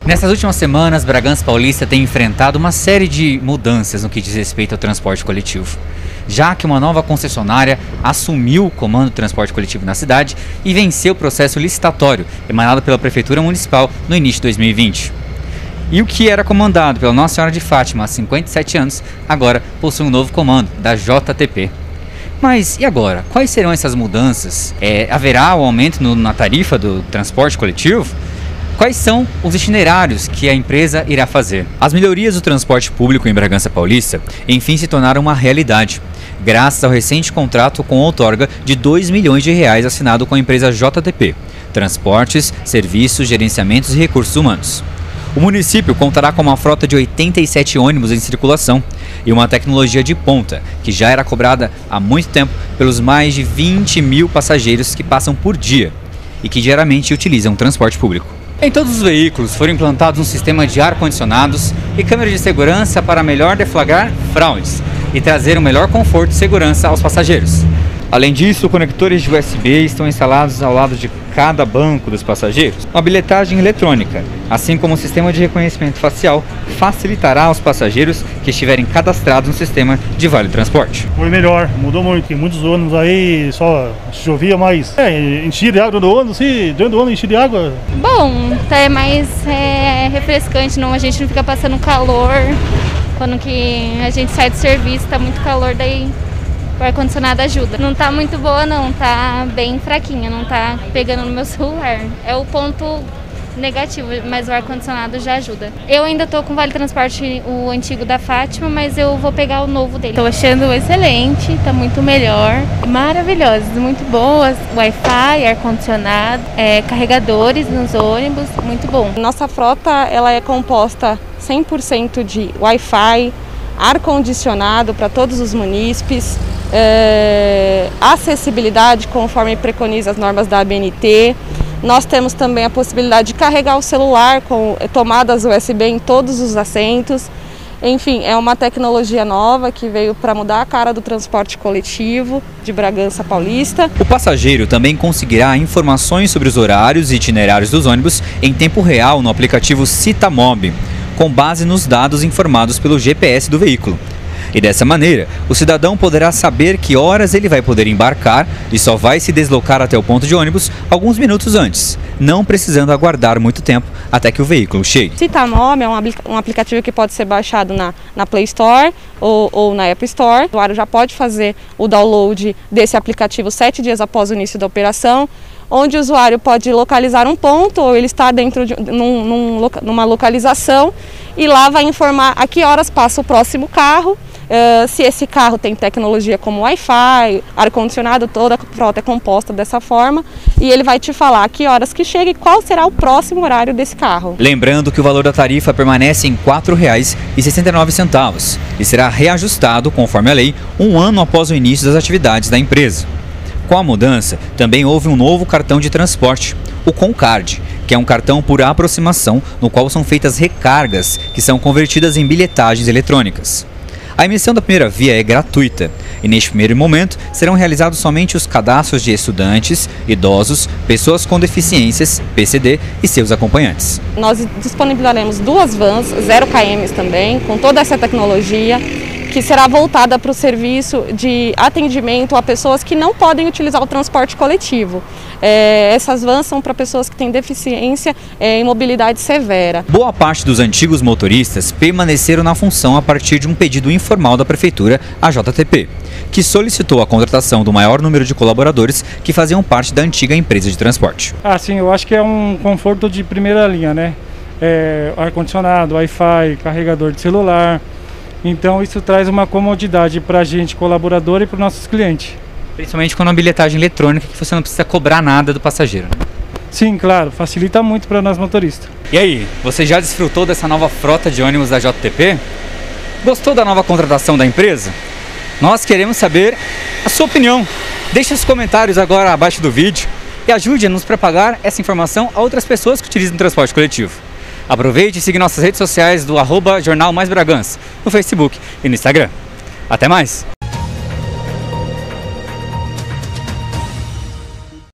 Nessas últimas semanas, Bragança Paulista tem enfrentado uma série de mudanças no que diz respeito ao transporte coletivo, já que uma nova concessionária assumiu o comando do transporte coletivo na cidade e venceu o processo licitatório emanado pela Prefeitura Municipal no início de 2020. E o que era comandado pela Nossa Senhora de Fátima há 57 anos, agora possui um novo comando, da JTP. Mas e agora? Quais serão essas mudanças? Haverá o aumento na tarifa do transporte coletivo? Quais são os itinerários que a empresa irá fazer? As melhorias do transporte público em Bragança Paulista, enfim, se tornaram uma realidade, graças ao recente contrato com outorga de R$2 milhões assinado com a empresa JTP, Transportes, Serviços, Gerenciamentos e Recursos Humanos. O município contará com uma frota de 87 ônibus em circulação e uma tecnologia de ponta, que já era cobrada há muito tempo pelos mais de 20 mil passageiros que passam por dia e que diariamente utilizam o transporte público. Em todos os veículos foram implantados um sistema de ar-condicionados e câmeras de segurança para melhor deflagrar fraudes e trazer um melhor conforto e segurança aos passageiros. Além disso, conectores de USB estão instalados ao lado de cada banco dos passageiros. Uma bilhetagem eletrônica, assim como um sistema de reconhecimento facial, facilitará aos passageiros que estiverem cadastrados no sistema de Vale Transporte. Foi melhor, mudou muito. Tem muitos ônibus aí, só chovia mais. Enchia de água do ônibus, sim, dentro do ônibus enchia de água. Bom, é mais refrescante, não, a gente não fica passando calor. Quando que a gente sai do serviço, tá muito calor, daí o ar-condicionado ajuda. Não tá muito boa não, tá bem fraquinha, não tá pegando no meu celular. É o ponto negativo, mas o ar-condicionado já ajuda. Eu ainda tô com o Vale Transporte, o antigo da Fátima, mas eu vou pegar o novo dele. Tô achando excelente, tá muito melhor. Maravilhosas, muito boas. Wi-Fi, ar-condicionado, carregadores nos ônibus, muito bom. Nossa frota ela é composta 100% de Wi-Fi, ar-condicionado para todos os munícipes, acessibilidade conforme preconiza as normas da ABNT. Nós temos também a possibilidade de carregar o celular com tomadas USB em todos os assentos. Enfim, é uma tecnologia nova que veio para mudar a cara do transporte coletivo de Bragança Paulista. O passageiro também conseguirá informações sobre os horários e itinerários dos ônibus em tempo real no aplicativo Citamob, com base nos dados informados pelo GPS do veículo. E dessa maneira, o cidadão poderá saber que horas ele vai poder embarcar e só vai se deslocar até o ponto de ônibus alguns minutos antes, não precisando aguardar muito tempo até que o veículo chegue. Citamob é um aplicativo que pode ser baixado na Play Store ou na App Store. O usuário já pode fazer o download desse aplicativo 7 dias após o início da operação, onde o usuário pode localizar um ponto ou ele está dentro de numa localização e lá vai informar a que horas passa o próximo carro, se esse carro tem tecnologia como Wi-Fi, ar-condicionado, toda a frota é composta dessa forma e ele vai te falar a que horas que chega e qual será o próximo horário desse carro. Lembrando que o valor da tarifa permanece em R$ 4,69 e será reajustado, conforme a lei, um ano após o início das atividades da empresa. Com a mudança, também houve um novo cartão de transporte, o Concard, que é um cartão por aproximação no qual são feitas recargas que são convertidas em bilhetagens eletrônicas. A emissão da primeira via é gratuita e neste primeiro momento serão realizados somente os cadastros de estudantes, idosos, pessoas com deficiências, PCD e seus acompanhantes. Nós disponibilizaremos 2 vans, 0 km também, com toda essa tecnologia, que será voltada para o serviço de atendimento a pessoas que não podem utilizar o transporte coletivo. Essas vans são para pessoas que têm deficiência em mobilidade severa. Boa parte dos antigos motoristas permaneceram na função a partir de um pedido informal da Prefeitura, a JTP, que solicitou a contratação do maior número de colaboradores que faziam parte da antiga empresa de transporte. Sim, eu acho que é um conforto de primeira linha, né? Ar-condicionado, Wi-Fi, carregador de celular. Então isso traz uma comodidade para a gente, colaborador, e para os nossos clientes. Principalmente com a bilhetagem eletrônica, que você não precisa cobrar nada do passageiro. Sim, claro, facilita muito para nós motoristas. E aí, você já desfrutou dessa nova frota de ônibus da JTP? Gostou da nova contratação da empresa? Nós queremos saber a sua opinião. Deixe os comentários agora abaixo do vídeo e ajude a nos propagar essa informação a outras pessoas que utilizam o transporte coletivo. Aproveite e siga nossas redes sociais do @Jornal Mais Bragança, no Facebook e no Instagram. Até mais!